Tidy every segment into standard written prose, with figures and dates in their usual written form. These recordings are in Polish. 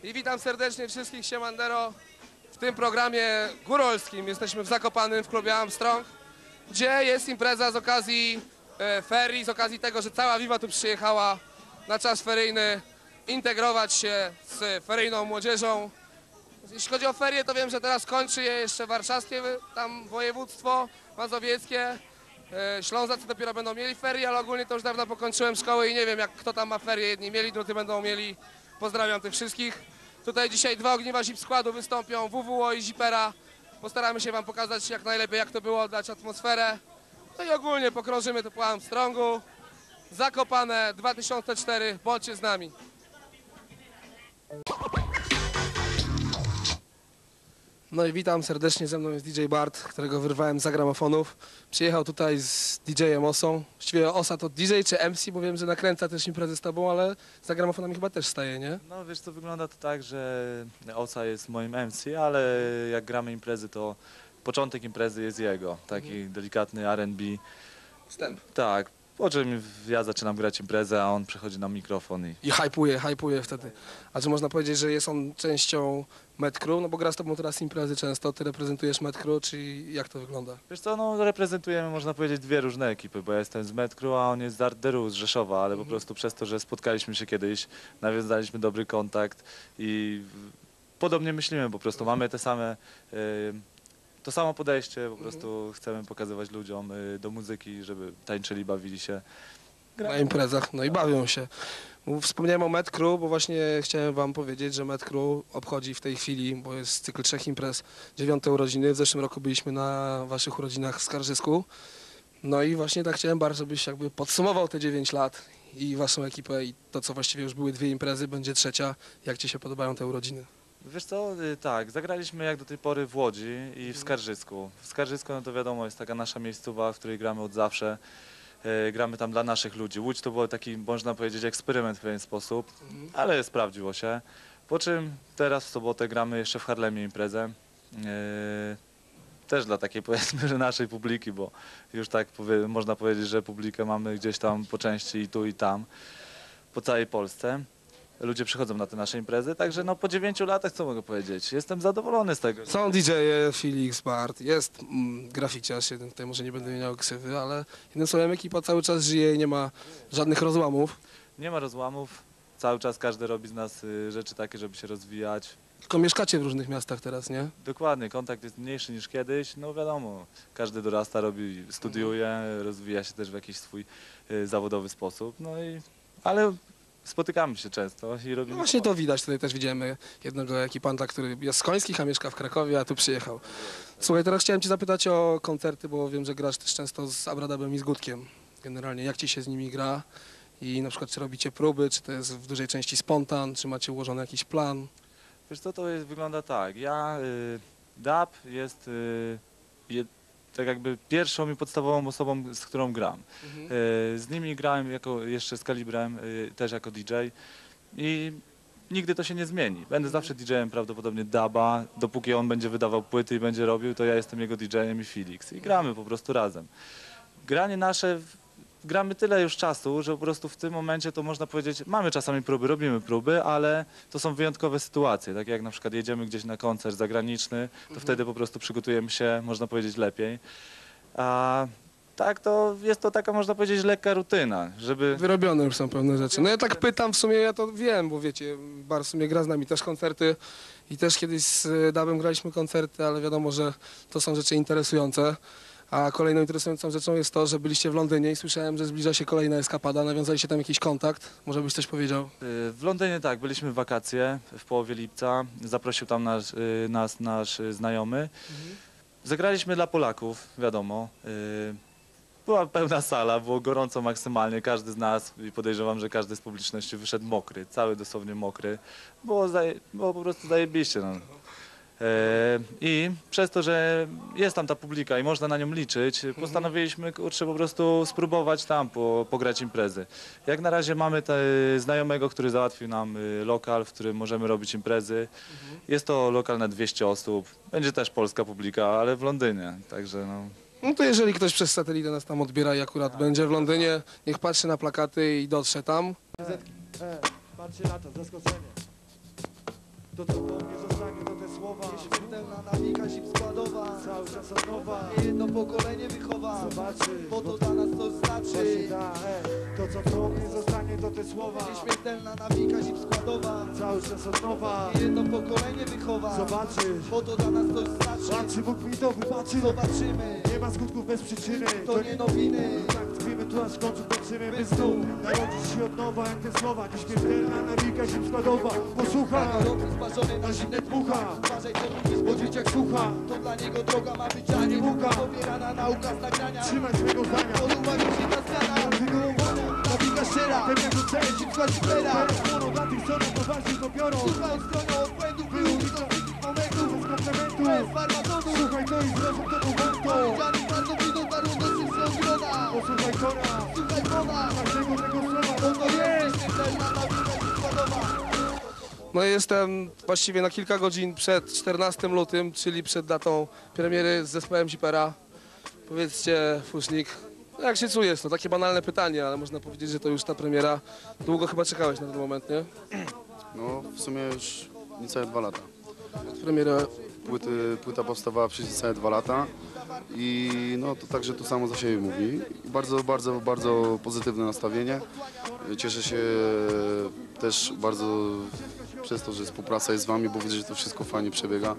I witam serdecznie wszystkich Siemandero w tym programie górolskim. Jesteśmy w Zakopanym w klubie Armstrong, gdzie jest impreza z okazji ferii, z okazji tego, że cała Viva tu przyjechała na czas feryjny integrować się z feryjną młodzieżą. Jeśli chodzi o ferie, to wiem, że teraz kończy je jeszcze warszawskie tam województwo mazowieckie. Ślązacy dopiero będą mieli ferie, ale ogólnie to już dawno pokończyłem szkołę i nie wiem, jak kto tam ma ferie. Jedni mieli, drudzy będą mieli. Pozdrawiam tych wszystkich. Tutaj dzisiaj dwa ogniwa zip składu wystąpią, WWO i Zipera. Postaramy się wam pokazać jak najlepiej, jak to było, dać atmosferę. No i ogólnie pokrążymy to po Armstrongu. Zakopane 2004, bądźcie z nami. No i witam serdecznie, ze mną jest DJ Bart, którego wyrwałem za gramofonów. Przyjechał tutaj z DJ-em Osą. Właściwie Osa to DJ czy MC, bo wiem, że nakręca też imprezy z tobą, ale za gramofonami chyba też staje, nie? No wiesz co, wygląda to tak, że Osa jest moim MC, ale jak gramy imprezy, to początek imprezy jest jego. Taki delikatny R&B. Wstęp. Tak, po czym ja zaczynam grać imprezę, a on przychodzi na mikrofon I hypuje wtedy. A czy można powiedzieć, że jest on częścią Met Crew? No bo gra z tobą teraz imprezy często, ty reprezentujesz Met Crew, czy jak to wygląda? Wiesz co, no reprezentujemy, można powiedzieć, dwie różne ekipy, bo ja jestem z Met Crew, a on jest z Art Deru z Rzeszowa, ale po prostu przez to, że spotkaliśmy się kiedyś, nawiązaliśmy dobry kontakt i podobnie myślimy, po prostu mamy te same... To samo podejście, po prostu chcemy pokazywać ludziom do muzyki, żeby tańczyli, bawili się. Na imprezach, no i bawią się. Wspomniałem o Met Crew, bo właśnie chciałem wam powiedzieć, że Met Crew obchodzi w tej chwili, bo jest cykl 3 imprez, 9. urodziny. W zeszłym roku byliśmy na waszych urodzinach w Skarżysku. No i właśnie tak chciałem bardzo, żebyś jakby podsumował te 9 lat i waszą ekipę i to, co właściwie już były 2 imprezy, będzie 3. Jak ci się podobają te urodziny? Wiesz co, tak, zagraliśmy jak do tej pory w Łodzi i w Skarżysku. W Skarżysku, no to wiadomo, jest taka nasza miejscowa, w której gramy od zawsze. Gramy tam dla naszych ludzi. Łódź to był taki, można powiedzieć, eksperyment w pewien sposób, ale sprawdziło się. Po czym teraz w sobotę gramy jeszcze w Harlemie imprezę. Też dla takiej, powiedzmy, że naszej publiki, bo już tak można powiedzieć, że publikę mamy gdzieś tam po części i tu i tam, po całej Polsce. Ludzie przychodzą na te nasze imprezy, także no po 9 latach co mogę powiedzieć, jestem zadowolony z tego. Są DJ-e, Felix, Bart, jest graficiarz, jeden tutaj może nie będę miał ksywy, ale jednym słowem ekipa cały czas żyje i nie ma żadnych rozłamów. Nie ma rozłamów, cały czas każdy robi z nas rzeczy takie, żeby się rozwijać. Tylko mieszkacie w różnych miastach teraz, nie? Dokładnie, kontakt jest mniejszy niż kiedyś, no wiadomo, każdy dorasta, robi, studiuje, rozwija się też w jakiś swój zawodowy sposób, no i, ale spotykamy się często i No robimy... właśnie to widać, tutaj też widzimy jednego ekipanta, który jest z Końskich, a mieszka w Krakowie, a tu przyjechał. Słuchaj, teraz chciałem cię zapytać o koncerty, bo wiem, że grasz też często z Abradabem i z Gutkiem. Generalnie jak ci się z nimi gra i na przykład czy robicie próby, czy to jest w dużej części spontan, czy macie ułożony jakiś plan? Wiesz co, to jest, wygląda tak, Dab jest tak jakby pierwszą i podstawową osobą, z którą gram. Z nimi grałem jeszcze z Kalibrem, też jako DJ i nigdy to się nie zmieni. Będę zawsze DJ-em prawdopodobnie Daba, dopóki on będzie wydawał płyty i będzie robił, to ja jestem jego DJ-em i Felix i gramy po prostu razem. Granie nasze... Gramy tyle już czasu, że po prostu w tym momencie to można powiedzieć, mamy czasami próby, robimy próby, ale to są wyjątkowe sytuacje, tak jak na przykład jedziemy gdzieś na koncert zagraniczny, to wtedy po prostu przygotujemy się, można powiedzieć, lepiej. A tak to jest to taka, można powiedzieć, lekka rutyna, żeby... Wyrobione już są pewne rzeczy. No ja tak pytam, w sumie ja to wiem, bo wiecie, Bar w sumie gra z nami też koncerty i też kiedyś z Dabem graliśmy koncerty, ale wiadomo, że to są rzeczy interesujące. A kolejną interesującą rzeczą jest to, że byliście w Londynie i słyszałem, że zbliża się kolejna eskapada. Nawiązaliście tam jakiś kontakt? Może byś coś powiedział? W Londynie tak, byliśmy w wakacje w połowie lipca, zaprosił tam nas nasz znajomy. Zagraliśmy dla Polaków, wiadomo. Była pełna sala, było gorąco maksymalnie, każdy z nas i podejrzewam, że każdy z publiczności wyszedł mokry, cały dosłownie mokry. Było po prostu zajebiście. No. I przez to, że jest tam ta publika i można na nią liczyć, postanowiliśmy, kurczę, po prostu spróbować tam pograć imprezy. Jak na razie mamy znajomego, który załatwił nam lokal, w którym możemy robić imprezy. Jest to lokal na 200 osób, będzie też polska publika, ale w Londynie, także no... No to jeżeli ktoś przez satelitę nas tam odbiera i akurat będzie w Londynie, niech patrzy na plakaty i dotrze tam. Patrzcie na to, zaskoczenie. To co po mnie zostanie to te słowa. Nieśmiertelna nawika zip składowa. Cały czas od nowa. Jedno pokolenie wychowa. Zobaczysz, Bo to dla nas coś właśnie znaczy. da, to co po mnie zostanie to te słowa. Nieśmiertelna nawika zip składowa. Cały czas od nowa. Jedno pokolenie wychowa. Zobaczysz, Bo to dla nas coś znaczy. patrzy, Bóg mi to wybaczy. Zobaczymy. Nie ma skutków bez przyczyny. To nie nowiny. Tak tkwimy tu aż w końcu patrzymy, by znów narodzić się od nowa jak te słowa. Nieśmiertelna nawika zip składowa. Posłuchaj, Gorący sparzony na zimne dmucha. Uważaj, co mówisz, bo dzieciak Słucha, to dla niego droga ma być, a nie łuka. Pobierana nauka z nagrania. trzymaj swego zdania. Od uwagi dziwna zmiana. Wygołowania. Nawika szczera. Ten jak ocenić, Zip skład zipera. mono dla tych, co na poważnie to biorą. Słuchaj od strony od błędów, wyłóż do wszystkich momentów. Bez komplementu. Bez farmazonów. Słuchaj to i zrozum to mu warto. Powiedzianych bardzo widok darło do wszystkiego grona. Posłuchaj kora, Słuchaj mowa. każdego tego słowa. Bo to jest nieśmiertelna nawika zip składowa. No i jestem właściwie na kilka godzin przed 14 lutym, czyli przed datą premiery z zespołem Zipera. Powiedzcie, Fusznik, jak się czujesz? To takie banalne pytanie, ale można powiedzieć, że to już ta premiera. Długo chyba czekałeś na ten moment, nie? No, w sumie już niecałe 2 lata. Premiera. Płyta powstawała przez niecałe 2 lata i no to także to samo za siebie mówi. Bardzo, bardzo, bardzo pozytywne nastawienie. Cieszę się też bardzo przez to, że współpraca jest z wami, bo widzę, że to wszystko fajnie przebiega.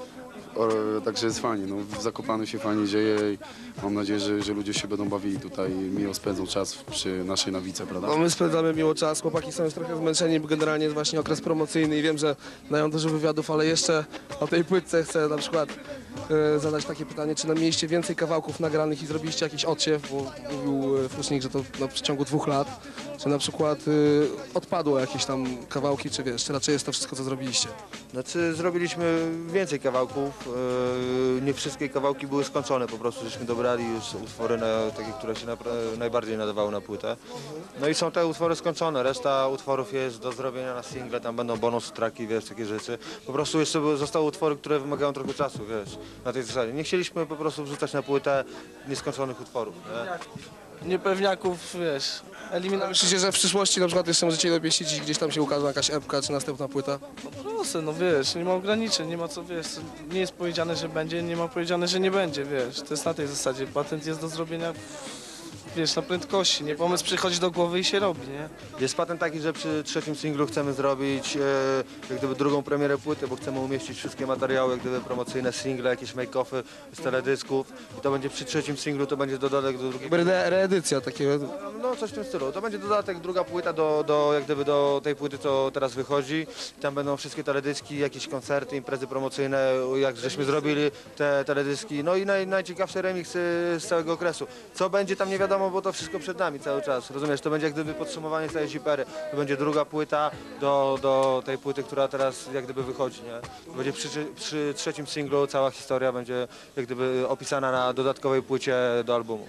Także jest fajnie, no, w Zakopanem się fajnie dzieje i mam nadzieję, że ludzie się będą bawili tutaj, miło spędzą czas przy naszej nawice, prawda? No my spędzamy miło czas, chłopaki są już trochę zmęczeni, bo generalnie jest właśnie okres promocyjny i wiem, że dają dużo wywiadów, ale jeszcze o tej płytce chcę na przykład zadać takie pytanie, czy mieliście więcej kawałków nagranych i zrobiliście jakiś odsiew, bo mówił Fusznik, że to w przeciągu 2 lat, czy na przykład odpadło jakieś tam kawałki, czy wiesz, czy raczej jest to wszystko, co zrobiliście? Znaczy zrobiliśmy więcej kawałków, nie wszystkie kawałki były skończone, po prostu żeśmy dobrali już utwory, takie, które się najbardziej nadawały na płytę. No i są te utwory skończone, reszta utworów jest do zrobienia na single, tam będą bonus tracki, wiesz, takie rzeczy. Po prostu jeszcze zostały utwory, które wymagają trochę czasu, wiesz, na tej zasadzie. Nie chcieliśmy po prostu wrzucać na płytę nieskończonych utworów, nie? Niepewniaków, wiesz, eliminacja. Myślicie, że w przyszłości na przykład jeszcze możecie dobieścić i gdzieś tam się ukaże jakaś epka, czy następna płyta? Proste, no wiesz, nie ma ograniczeń, nie ma co, wiesz, nie jest powiedziane, że będzie, nie ma powiedziane, że nie będzie, wiesz, to jest na tej zasadzie, patent jest do zrobienia, wiesz, na prędkości, nie, pomysł przychodzi do głowy i się robi, nie? Jest patent taki, że przy 3. singlu chcemy zrobić jak gdyby drugą premierę płyty, bo chcemy umieścić wszystkie materiały, jak gdyby promocyjne, single, jakieś make-offy z teledysków i to będzie przy 3. singlu, to będzie dodatek do drugiej. Jakby reedycja takiego. No coś w tym stylu. To będzie dodatek, druga płyta jak gdyby do tej płyty, co teraz wychodzi. Tam będą wszystkie teledyski, jakieś koncerty, imprezy promocyjne, jak żeśmy zrobili te teledyski. No i najciekawsze remiksy z całego okresu. Co będzie tam nie wiadomo, bo to wszystko przed nami cały czas. Rozumiesz, to będzie jak gdyby podsumowanie całej Zipery. To będzie druga płyta do tej płyty, która teraz jak gdyby wychodzi, nie? To będzie przy 3. singlu cała historia będzie jak gdyby opisana na dodatkowej płycie do albumu.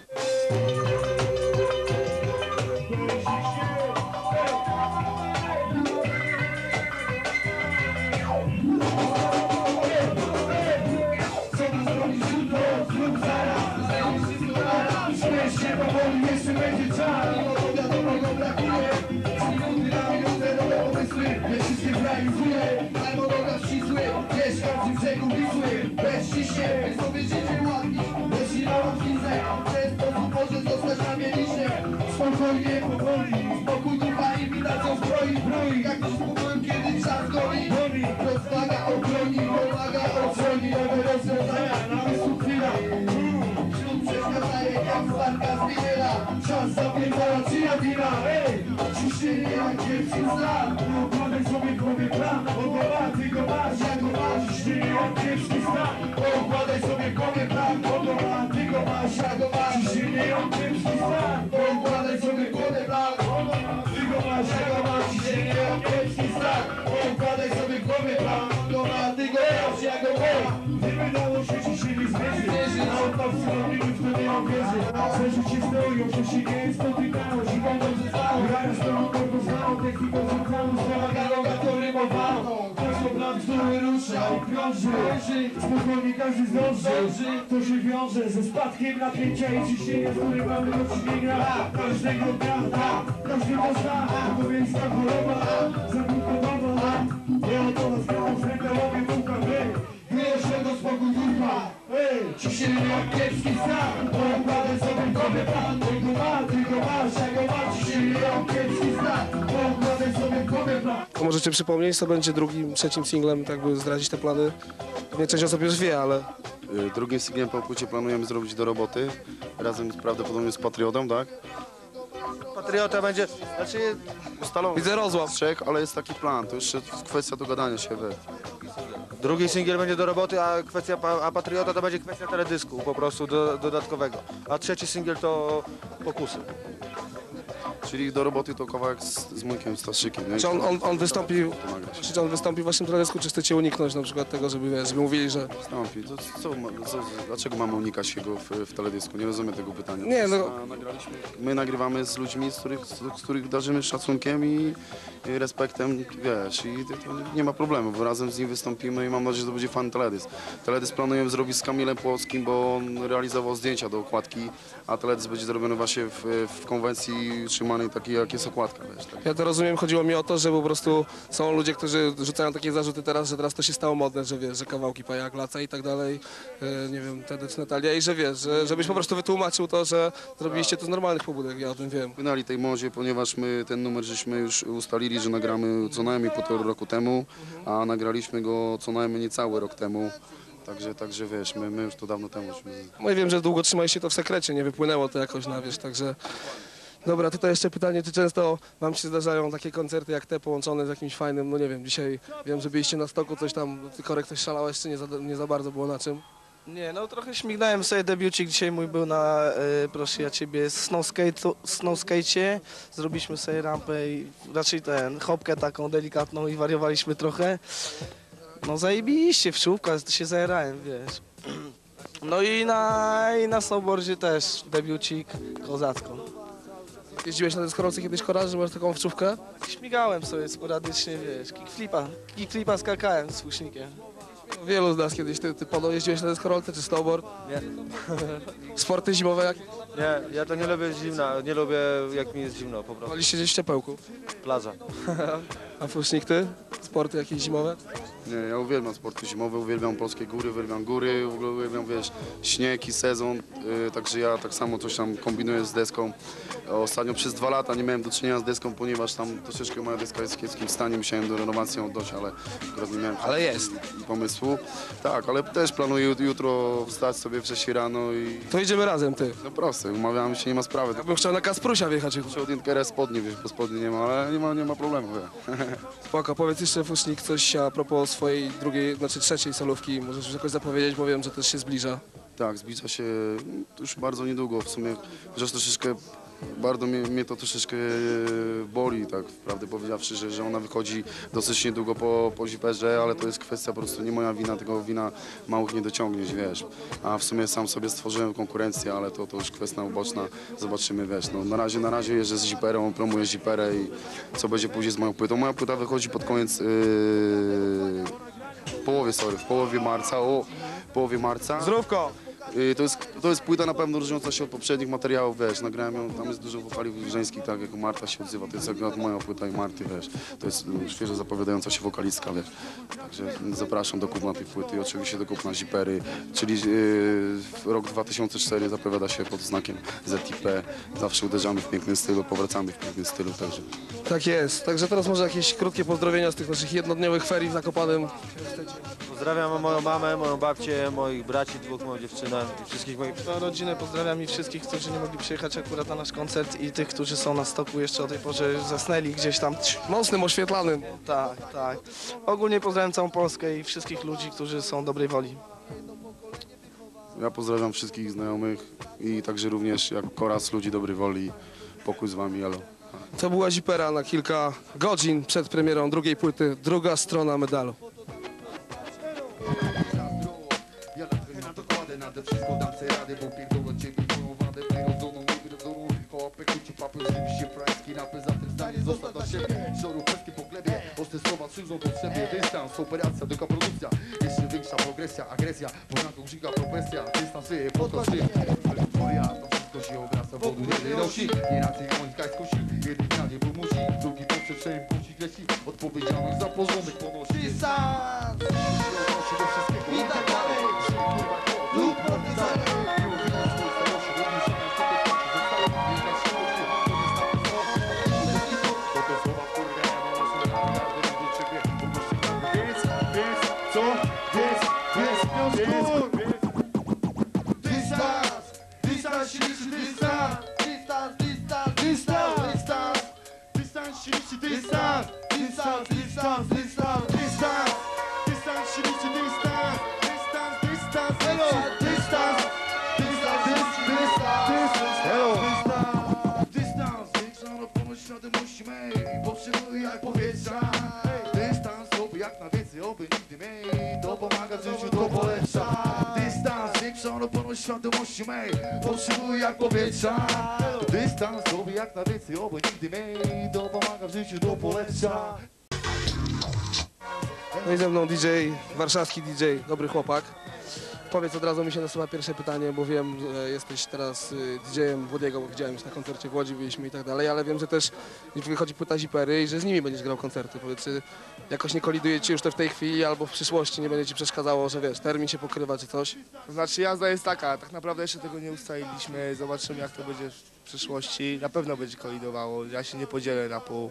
Harmonogram ścisły, mieszkańcy brzegu Wisły. Bez ciśnie, sobie życie ułatwić. Jeśli na łatwiznę, w ten sposób może zostać namienicznie. Spokojnie, powoli, spokój ducha i widacją zbroi. Jak to spokojem, kiedy czas goni. Rozwaga obroni, pomaga ochroni. Nowe rozwiązania, namysłu chwila. Ślub przeszkadzaje jak zwarka z wiela. Czas zapierdala, czyja wina, ciśnienie jak pierwszy znak. Układaj sobie głowie plan, ty go masz, ja go masz. Ciśnienie jak pierwszy znak. Układaj sobie głowie plan, ty go masz, ja go masz. Ciśnienie jak pierwszy znak. Układaj sobie głowie plan, ty go masz, ja go masz. Ciśnienie jak pierwszy znak. Układaj sobie głowie plan, ty go masz, ja go masz. Nie wydało się ci się nie zmierzy, na odpał przyrodniły w to nie uwierzy. Zerzu ci stoją, że się nie spotykało, zimą dobrze znało. Grając to go znało, techniką rzucało, załagało, to rymowało. Każdy plan, który rusza i krąży, spokojnie każdy zdąży. To się wiąże ze spadkiem napięcia i ciśnienia, z którym mamy do czynienia. Każdego dnia, każdy to zna, to miejsca choroba, zabudowana. Nie o to nas możecie przypomnieć, co będzie drugim, trzecim singlem, tak by zdradzić te plany? Pewnie część osób już wie, ale... Drugim singlem po płycie planujemy zrobić Do roboty, razem prawdopodobnie z Patriotą, tak? Patriota będzie, znaczy Ustalony. Widzę rozłam. Z trzech, ale jest taki plan, to jeszcze kwestia dogadania się, drugi singiel będzie Do roboty, a Patriota to będzie kwestia teledysku po prostu dodatkowego. A trzeci singiel to Pokusy. Czyli Do roboty to kawałek z Mojkiem Staszykiem, nie? Czy on wystąpił, To nagrać. czy on wystąpi w waszym teledysku, czy chcecie uniknąć na przykład tego, żeby, wiesz, żeby mówili, że... Wystąpi. Dlaczego mamy unikać jego w teledysku? Nie rozumiem tego pytania. Nie, no- My nagrywamy z ludźmi, z których darzymy szacunkiem i respektem, wiesz, i to nie ma problemu, bo razem z nim wystąpimy i mam nadzieję, że to będzie fajny teledysk. Teledysk planujemy zrobić z Kamilem Płockim, bo on realizował zdjęcia do okładki, a teledysk będzie zrobiony właśnie w konwencji trzymanej takiej, jak jest okładka, wiesz. Tak. Ja to rozumiem, chodziło mi o to, że po prostu są ludzie, którzy rzucają takie zarzuty teraz, że teraz to się stało modne, że wiesz, że kawałki Pajak, Laca i tak dalej, nie wiem, Tedec, Natalia i że wiesz, żebyś po prostu wytłumaczył to, że zrobiliście to z normalnych pobudek, ja o tym wiem. Płynęli tej modzie, ponieważ my ten numer żeśmy już ustalili, że nagramy co najmniej 1,5 roku temu, a nagraliśmy go co najmniej niecały rok temu. Także wiesz, my już to dawno temu żeśmy... No i wiem, że długo trzymaliście to w sekrecie, nie wypłynęło to jakoś na wierzch, także... Dobra, tutaj jeszcze pytanie, czy często wam się zdarzają takie koncerty jak te połączone z jakimś fajnym, no nie wiem, dzisiaj wiem, że byliście na stoku, coś tam, ty Korek, coś szalałeś, czy nie za bardzo było na czym? Nie, no trochę śmignąłem sobie, debiucik dzisiaj mój był na, proszę ja ciebie, snowskate'cie. Zrobiliśmy sobie rampę i raczej hopkę taką delikatną i wariowaliśmy trochę. No zajebiście, w czubkach się zajerałem, wiesz. No i na snowboardzie też debiucik kozacko. Jeździłeś na deskorolce kiedyś, Kora, że masz taką wczówkę? Śmigałem sobie sporadycznie, wiesz, kickflipa skakałem z słusznikiem. Wielu z nas kiedyś, ty Podo, jeździłeś na deskorolce czy snowboard? Nie. Sporty zimowe jak? Nie, ja to nie lubię zimna, nie lubię jak mi jest zimno po prostu. Waliście gdzieś w ciepełku. Plaża. A Fusznik, ty? Sporty jakieś zimowe? Nie, ja uwielbiam sporty zimowe, uwielbiam polskie góry, uwielbiam góry, w ogóle uwielbiam, wiesz, śnieg i sezon, także ja tak samo coś tam kombinuję z deską. Ostatnio przez 2 lata nie miałem do czynienia z deską, ponieważ tam troszeczkę moja deska jest w kiepskim stanie, musiałem do renowacji ją oddać, ale akurat nie miałem Ale jest. i pomysłu. Tak, ale też planuję jutro wstać sobie wcześniej rano i To idziemy razem, ty. no proste, umawiamy się, nie ma sprawy. Ja bym chciał na Kasprusia wjechać. Muszę od Junkera spodnie, wiesz, bo spodnie nie ma, ale nie ma problemu. Wie. Spoko, powiedz jeszcze Fusznik coś a propos swojej drugiej, znaczy trzeciej solówki, możesz już jakoś zapowiedzieć, bo wiem, że też się zbliża. Tak, zbliża się już bardzo niedługo w sumie, chociaż troszeczkę, bardzo mnie to troszeczkę boli, tak prawdę powiedziawszy, że ona wychodzi dosyć niedługo po ziperze, ale to jest kwestia po prostu nie moja wina, tylko wina małych niedociągnięć, wiesz. A w sumie sam sobie stworzyłem konkurencję, ale to już kwestia uboczna, zobaczymy, wiesz. No, na razie jeżdżę z ziperą, promuję ziperę i co będzie później z moją płytą. Moja płyta wychodzi pod koniec, w połowie marca. Zdrówko! To jest płyta na pewno różniąca się od poprzednich materiałów, wiesz, nagrałem ją, tam jest dużo wokali żeńskich, tak jak Marta się odzywa, to jest akurat moja płyta i Marty, wiesz, to jest świeżo zapowiadająca się wokalistka, wiesz, także zapraszam do kupna tej płyty i oczywiście do kupna zipery, czyli rok 2004 zapowiada się pod znakiem ZIP, zawsze uderzamy w pięknym stylu, powracamy w pięknym stylu, także. Tak jest, także teraz może jakieś krótkie pozdrowienia z tych naszych jednodniowych ferii w Zakopanem. Pozdrawiam moją mamę, moją babcię, moich braci, 2 moją dziewczynę i wszystkich moich... Całą rodzinę pozdrawiam i wszystkich, którzy nie mogli przyjechać akurat na nasz koncert i tych, którzy są na stoku jeszcze o tej porze zasnęli gdzieś tam. Mocnym, oświetlanym. Tak, tak. Ogólnie pozdrawiam całą Polskę i wszystkich ludzi, którzy są dobrej woli. Ja pozdrawiam wszystkich znajomych i także również jak Koraz, ludzi dobrej woli, pokój z wami, elo. To była zipera na kilka godzin przed premierą drugiej płyty, druga strona medalu. Ja na to kładę, nade wszystko dam se radę, bo pierdolę ciebie twoją wadę, wyrodzoną i wyrodzoną. Kołapę, kuci, papy, oczywiście frajski, napy, za tym zdanie zostaw dla siebie. Żoru, peskie po glebie, ostre słowa służą potrzebie. Dystans, operacja, tylko produkcja, jeszcze większa progresja, agresja, ponad giga propesja, dystansuje, podkoszy. Euforia, to wszystko się obraca, wodu nie wynosi, nie raczej końska skusi. Jeden na niebo musi, drugi poprzeczeń musi leci, odpowiedzialność za porządek ponosi. Dystans! I tak dalej! Lub dystans, dystans, dystans, dystans, dystans. Dystans się liczy, dystans, dystans, dystans, hello, dystans, dystans, dystans, dystans, hello, dystans, dystans. Zwiększono ponoć świadomości mej, potrzebuję jak powietrza. Dystans, oby jak na więcej, oby nigdy mniej. To pomaga w życiu, to polepsza. Dystans, zwiększono ponoć świadomości mej, potrzebuję jak powietrza. Dystans, oby jak na więcej, oby nigdy mniej. To pomaga w życiu, to polepsza. No i ze mną DJ, warszawski DJ, dobry chłopak. Powiedz, od razu mi się nasuwa pierwsze pytanie, bo wiem, że jesteś teraz DJ-em Włody'ego, bo widziałem już na koncercie w Łodzi, byliśmy i tak dalej, ale wiem, że też wychodzi płyta Zipery i że z nimi będziesz grał koncerty. Powiedz, czy jakoś nie koliduje ci już to w tej chwili, albo w przyszłości nie będzie ci przeszkadzało, że wiesz, termin się pokrywa czy coś? To znaczy jazda jest taka, tak naprawdę jeszcze tego nie ustaliliśmy, zobaczymy jak to będzie w przyszłości, na pewno będzie kolidowało, ja się nie podzielę na pół,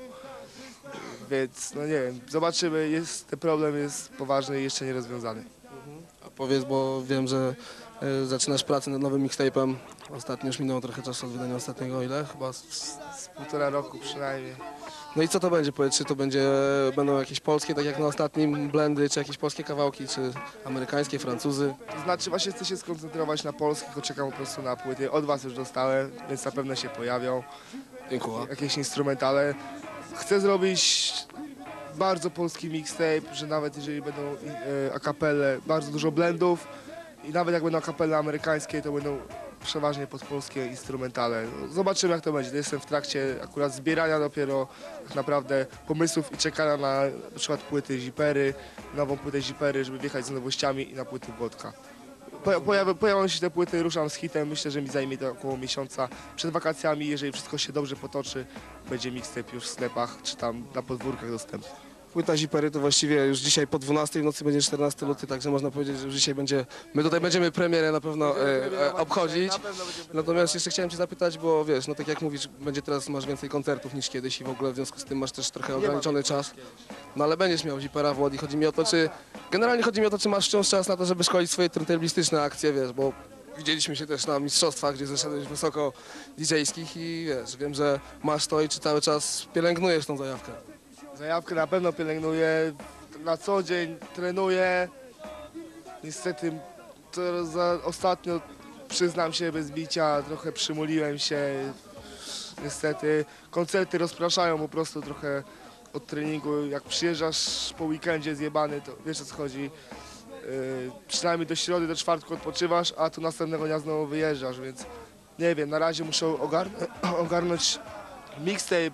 więc no nie wiem, zobaczymy, ten problem jest poważny i jeszcze nierozwiązany. A powiedz, bo wiem, że zaczynasz pracę nad nowym mixtape'em. Ostatnio już minęło trochę czasu od wydania ostatniego, ile? Chyba Z 1,5 roku przynajmniej. No i co to będzie? Powiedz, czy to będą jakieś polskie, tak jak na ostatnim, blendy, czy jakieś polskie kawałki, czy amerykańskie, Francuzy? To znaczy właśnie chcę się skoncentrować na polskich, bo czekam po prostu na płyty, od was już dostałem, więc na pewno się pojawią Dziękuję. jakieś instrumentale. Chcę zrobić bardzo polski mixtape, że nawet jeżeli będą akapele, bardzo dużo blendów i nawet jak będą akapele amerykańskie, to będą przeważnie pod polskie instrumentale. No, zobaczymy jak to będzie. Jestem w trakcie akurat zbierania dopiero tak naprawdę pomysłów i czekania na przykład płyty Zipery, nową płytę Zipery, żeby wjechać z nowościami i na płyty Włodka. Pojawią się te płyty, ruszam z hitem, myślę, że mi zajmie to około miesiąca. Przed wakacjami, jeżeli wszystko się dobrze potoczy, będzie mixtape już w sklepach, czy tam na podwórkach dostępny. Płyta Zipery to właściwie już dzisiaj po 12 w nocy będzie 14 luty, także można powiedzieć, że już dzisiaj my tutaj będziemy premierę na pewno obchodzić. Natomiast jeszcze chciałem cię zapytać, bo wiesz, no tak jak mówisz, masz więcej koncertów niż kiedyś i w ogóle w związku z tym masz też trochę ograniczony czas. No ale będziesz miał Zipera w Łodzi. Generalnie chodzi mi o to, czy masz wciąż czas na to, żeby szkolić swoje turntablistyczne akcje, wiesz, bo widzieliśmy się też na mistrzostwach, gdzie zeszedłeś wysoko DJ-skich i wiesz, wiem, że masz to i czy cały czas pielęgnujesz tą zajawkę. Zajawkę na pewno pielęgnuję, na co dzień trenuję. Niestety ostatnio, przyznam się bez bicia, trochę przymuliłem się. Niestety koncerty rozpraszają po prostu trochę od treningu. Jak przyjeżdżasz po weekendzie zjebany, to wiesz o co chodzi. Przynajmniej do środy, do czwartku odpoczywasz, a tu następnego dnia znowu wyjeżdżasz, więc nie wiem, na razie muszę ogarnąć mixtape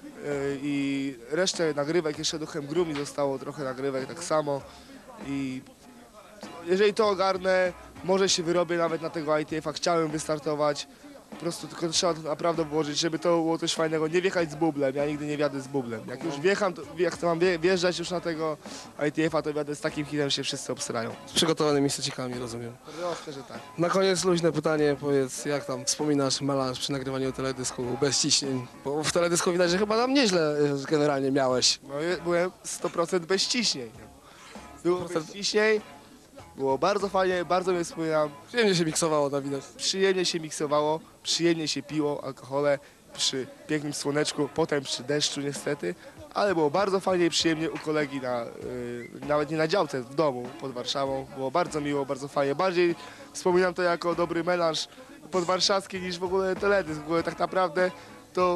i resztę nagrywek, jeszcze do Hemgru mi zostało trochę nagrywek tak samo i jeżeli to ogarnę, może się wyrobię nawet na tego ITF-a, chciałem wystartować, po prostu tylko trzeba to naprawdę włożyć, żeby to było coś fajnego, nie wjechać z bublem, ja nigdy nie wjadę z bublem, jak już wjecham, to, jak to mam wjeżdżać już na tego ITF-a, to wjadę z takim hitem, że się wszyscy obsrają. Z przygotowanymi secikami, rozumiem. Troszkę, że tak. Na koniec luźne pytanie, powiedz, jak tam wspominasz melanż przy nagrywaniu teledysku bez ciśnień? Bo w teledysku widać, że chyba tam nieźle generalnie miałeś. No, byłem 100% bez ciśnień. Było bez ciśnień, było bardzo fajnie, bardzo mnie wspominam. Przyjemnie się miksowało, tam widać. Przyjemnie się miksowało, przyjemnie się piło alkohole przy pięknym słoneczku, potem przy deszczu niestety, ale było bardzo fajnie i przyjemnie u kolegi, nawet nie na działce, w domu pod Warszawą. Było bardzo miło, bardzo fajnie. Bardziej wspominam to jako dobry melanż podwarszawski niż w ogóle teledysk. W ogóle tak naprawdę to...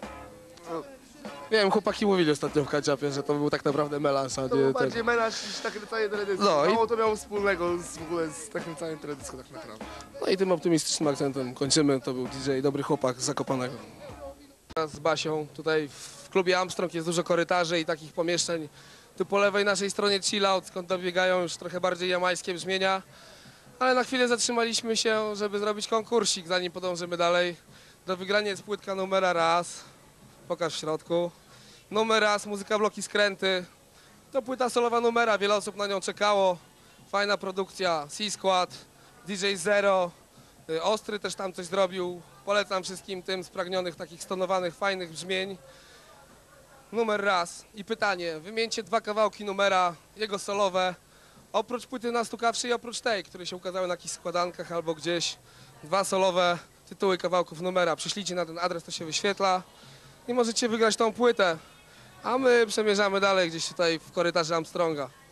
Wiem, chłopaki mówili ostatnio w kanciapie, że to był tak naprawdę melanż, a nie To był ten. bardziej melanż niż nakręcanie teledysku. No i- Mało to miało wspólnego w ogóle z nakręcaniem teledysku tak naprawdę. No i tym optymistycznym akcentem kończymy. To był DJ, dobry chłopak z Zakopanego. Teraz z Basią, tutaj w klubie Armstrong jest dużo korytarzy i takich pomieszczeń. Tu po lewej naszej stronie chillout, skąd dobiegają już trochę bardziej jamańskie brzmienia. Ale na chwilę zatrzymaliśmy się, żeby zrobić konkursik, zanim podążymy dalej. Do wygrania jest płytka Numera Raz. Pokaż w środku. Numer Raz, muzyka bloki skręty. To płyta solowa Numera, wiele osób na nią czekało. Fajna produkcja, C-Skład, DJ Zero. Ostry też tam coś zrobił. Polecam wszystkim tym spragnionych, takich stonowanych, fajnych brzmień. Numer Raz. I pytanie, wymieńcie 2 kawałki Numera, jego solowe. Oprócz płyty Nastukawszy i oprócz tej, które się ukazały na jakichś składankach albo gdzieś. 2 solowe tytuły kawałków Numera. Przyślijcie na ten adres, to się wyświetla. I możecie wygrać tą płytę. A my przemierzamy dalej gdzieś tutaj w korytarzu Armstronga.